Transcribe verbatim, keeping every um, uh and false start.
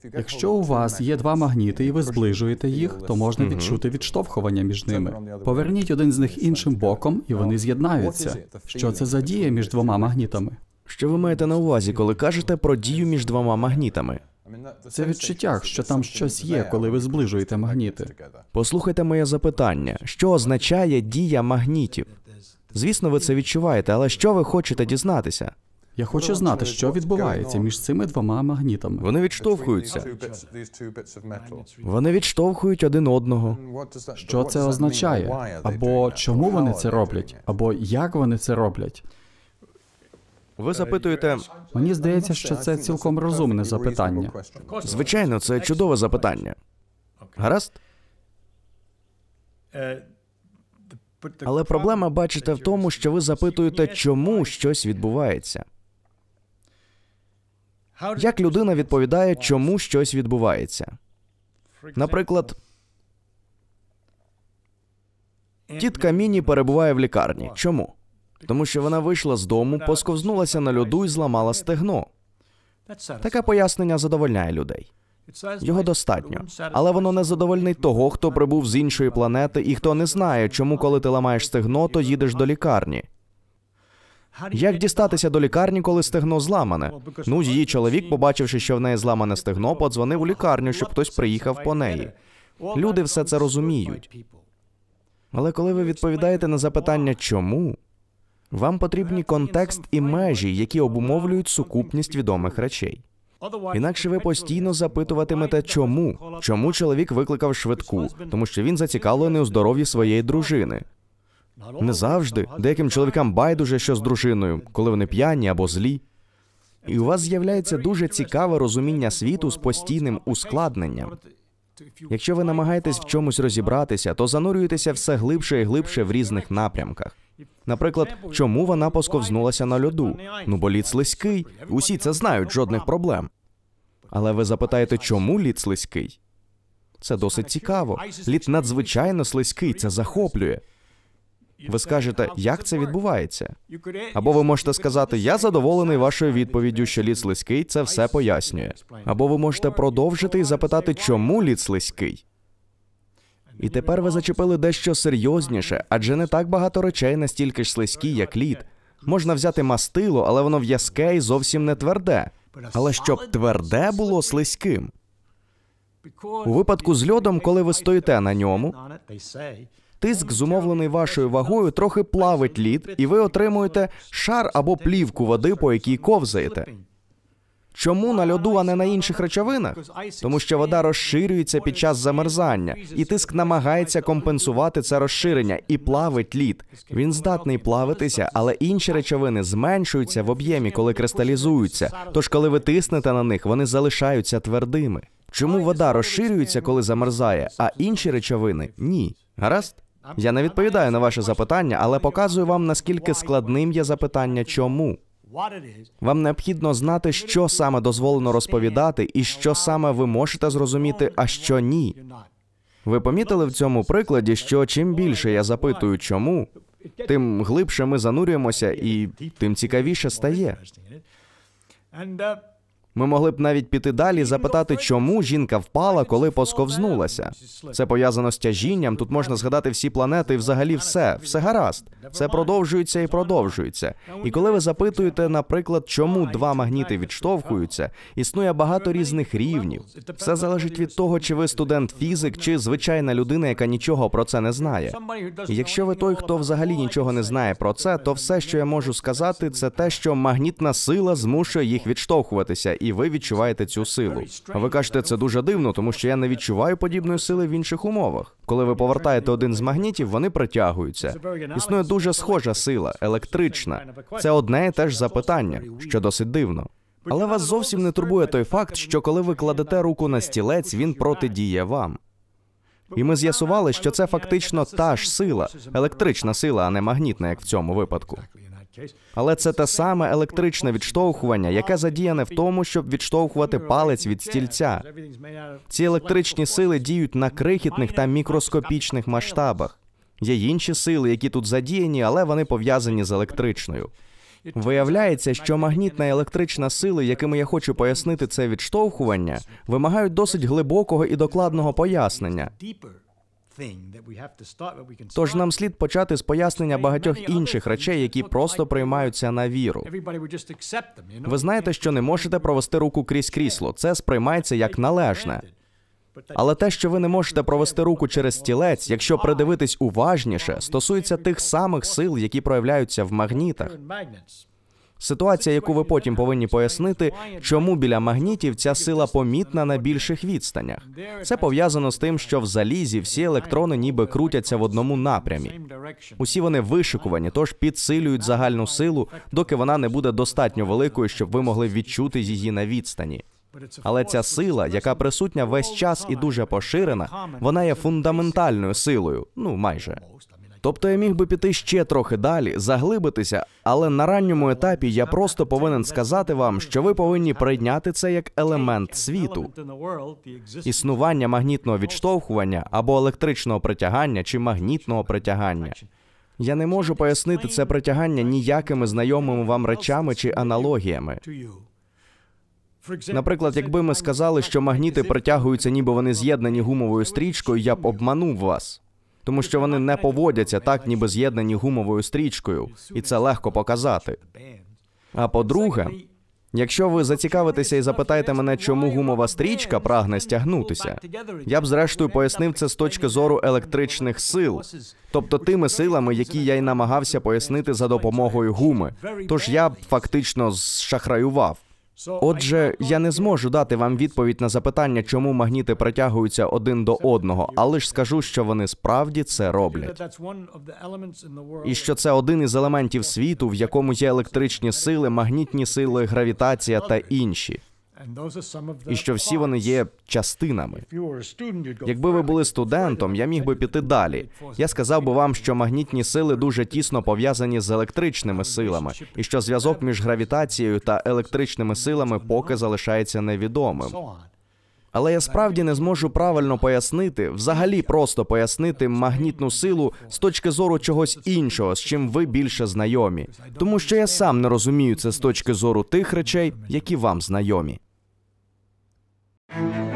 Якщо у вас є два магніти і ви зближуєте їх, то можна відчути відштовхування між ними. Поверніть один з них іншим боком, і вони з'єднаються. Що це за дія між двома магнітами? Що ви маєте на увазі, коли кажете про дію між двома магнітами? Це відчуття, що там щось є, коли ви зближуєте магніти. Послухайте моє запитання. Що означає дія магнітів? Звісно, ви це відчуваєте, але що ви хочете дізнатися? Я хочу знати, що відбувається між цими двома магнітами. Вони відштовхуються. Вони відштовхують один одного. Що це означає? Або чому вони це роблять? Або як вони це роблять? Ви запитуєте... Мені здається, що це цілком розумне запитання. Звичайно, це чудове запитання. Гаразд? Але проблема, бачите, в тому, що ви запитуєте, чому щось відбувається. Як людина відповідає, чому щось відбувається? Наприклад, тітка Міні перебуває в лікарні. Чому? Тому що вона вийшла з дому, посковзнулася на льоду і зламала стегно. Таке пояснення задовольняє людей. Його достатньо. Але воно не задовольнить того, хто прибув з іншої планети і хто не знає, чому, коли ти ламаєш стегно, то їдеш до лікарні. Як дістатися до лікарні, коли стегно зламане? Ну, її чоловік, побачивши, що в неї зламане стегно, подзвонив у лікарню, щоб хтось приїхав по неї. Люди все це розуміють. Але коли ви відповідаєте на запитання «чому?», вам потрібні контекст і межі, які обумовлюють сукупність відомих речей. Інакше ви постійно запитуватимете «чому?». Чому чоловік викликав швидку? Тому що він зацікавлений у здоров'ї своєї дружини. Не завжди. Деяким чоловікам байдуже, що з дружиною, коли вони п'яні або злі. І у вас з'являється дуже цікаве розуміння світу з постійним ускладненням. Якщо ви намагаєтесь в чомусь розібратися, то занурюєтеся все глибше і глибше в різних напрямках. Наприклад, чому вона посковзнулася на льоду? Ну, бо лід слизький. Усі це знають, жодних проблем. Але ви запитаєте, чому лід слизький? Це досить цікаво. Лід надзвичайно слизький, це захоплює. Ви скажете, як це відбувається? Або ви можете сказати, я задоволений вашою відповіддю, що лід слизький, це все пояснює. Або ви можете продовжити і запитати, чому лід слизький? І тепер ви зачепили дещо серйозніше, адже не так багато речей настільки ж слизькі, як лід. Можна взяти мастило, але воно в'язке і зовсім не тверде. Але щоб тверде було слизьким. У випадку з льодом, коли ви стоїте на ньому, тиск, зумовлений вашою вагою, трохи плавить лід, і ви отримуєте шар або плівку води, по якій ковзаєте. Чому на льоду, а не на інших речовинах? Тому що вода розширюється під час замерзання, і тиск намагається компенсувати це розширення, і плавить лід. Він здатний плавитися, але інші речовини зменшуються в об'ємі, коли кристалізуються, тож коли ви тиснете на них, вони залишаються твердими. Чому вода розширюється, коли замерзає, а інші речовини – ні? Гаразд? Я не відповідаю на ваше запитання, але показую вам, наскільки складним є запитання «чому?». Вам необхідно знати, що саме дозволено розповідати і що саме ви можете зрозуміти, а що ні. Ви помітили в цьому прикладі, що чим більше я запитую «чому?», тим глибше ми занурюємося і тим цікавіше стає. Ми могли б навіть піти далі і запитати, чому жінка впала, коли посковзнулася. Це пов'язано з тяжінням, тут можна згадати всі планети і взагалі все. Все гаразд. Це продовжується і продовжується. І коли ви запитуєте, наприклад, чому два магніти відштовхуються, існує багато різних рівнів. Все залежить від того, чи ви студент-фізик, чи звичайна людина, яка нічого про це не знає. І якщо ви той, хто взагалі нічого не знає про це, то все, що я можу сказати, це те, що магнітна сила змушує їх відштовхуватися, і ви відчуваєте цю силу. А ви кажете, це дуже дивно, тому що я не відчуваю подібної сили в інших умовах. Коли ви повертаєте один з магнітів, вони притягуються. Існує дуже схожа сила, електрична. Це одне і те ж запитання, що досить дивно. Але вас зовсім не турбує той факт, що коли ви кладете руку на стілець, він протидіє вам. І ми з'ясували, що це фактично та ж сила, електрична сила, а не магнітна, як в цьому випадку. Але це те саме електричне відштовхування, яке задіяне в тому, щоб відштовхувати палець від стільця. Ці електричні сили діють на крихітних та мікроскопічних масштабах. Є інші сили, які тут задіяні, але вони пов'язані з електричною. Виявляється, що магнітна і електрична сили, якими я хочу пояснити це відштовхування, вимагають досить глибокого і докладного пояснення. Тож нам слід почати з пояснення багатьох інших речей, які просто приймаються на віру. Ви знаєте, що не можете провести руку крізь крісло. Це сприймається як належне. Але те, що ви не можете провести руку через стілець, якщо придивитись уважніше, стосується тих самих сил, які проявляються в магнітах. Ситуація, яку ви потім повинні пояснити, чому біля магнітів ця сила помітна на більших відстанях. Це пов'язано з тим, що в залізі всі електрони ніби крутяться в одному напрямі. Усі вони вишикувані, тож підсилюють загальну силу, доки вона не буде достатньо великою, щоб ви могли відчути її на відстані. Але ця сила, яка присутня весь час і дуже поширена, вона є фундаментальною силою, ну майже. Тобто я міг би піти ще трохи далі, заглибитися, але на ранньому етапі я просто повинен сказати вам, що ви повинні прийняти це як елемент світу. Існування магнітного відштовхування або електричного притягання чи магнітного притягання. Я не можу пояснити це притягання ніякими знайомими вам речами чи аналогіями. Наприклад, якби ми сказали, що магніти притягуються, ніби вони з'єднані гумовою стрічкою, я б обманув вас. Тому що вони не поводяться так, ніби з'єднані гумовою стрічкою, і це легко показати. А по-друге, якщо ви зацікавитеся і запитаєте мене, чому гумова стрічка прагне стягнутися, я б зрештою пояснив це з точки зору електричних сил, тобто тими силами, які я й намагався пояснити за допомогою гуми. Тож я б фактично зшахраював. Отже, я не зможу дати вам відповідь на запитання, чому магніти притягуються один до одного, але ж скажу, що вони справді це роблять. І що це один із елементів світу, в якому є електричні сили, магнітні сили, гравітація та інші. І що всі вони є частинами. Якби ви були студентом, я міг би піти далі. Я сказав би вам, що магнітні сили дуже тісно пов'язані з електричними силами, і що зв'язок між гравітацією та електричними силами поки залишається невідомим. Але я справді не зможу правильно пояснити, взагалі просто пояснити магнітну силу з точки зору чогось іншого, з чим ви більше знайомі. Тому що я сам не розумію це з точки зору тих речей, які вам знайомі.